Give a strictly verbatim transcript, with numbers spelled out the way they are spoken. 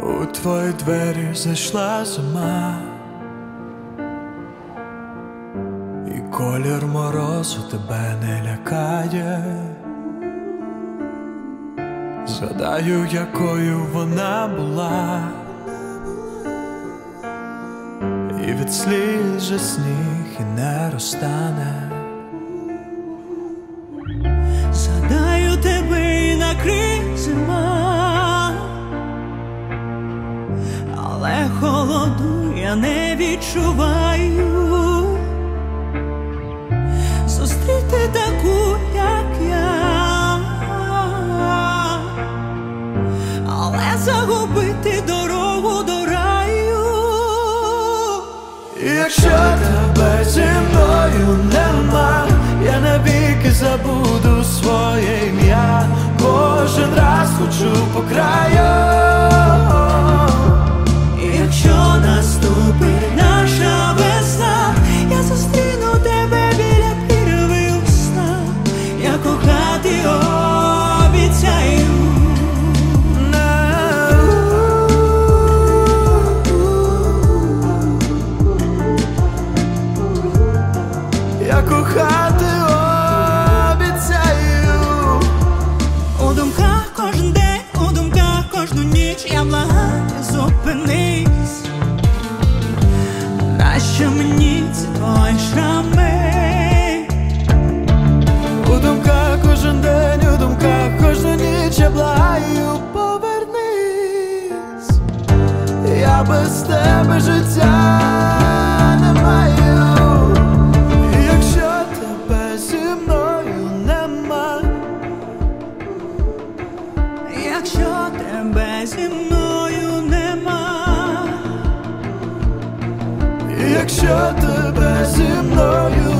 У твої двері зайшла зима, і колір морозу тебе не лякає. Згадаю, якою вона була, і від сліз же сніг і не розтане. Згадаю тебе і накрий зима, але холоду я не відчуваю. Зустріти таку, як я, але загубити дорогу до раю. І якщо тебе зі мною нема, я навіки забуду своє ім'я. Кожен раз хочу по краю. І якщо наступить наша весна, я зустріну тебе біля прірви у снах. Я кохати обіцяю. Я кохати обіцяю. У думках кожен день, у думках кожну ніч. Я благаю, зупинись. Нащо мені ці твої шрами? У думках кожен день, у думках кожну ніч. Я благаю, повернись. Я без тебе життя не маю. Якщо тебе зі мною нема, якщо тебе зі мною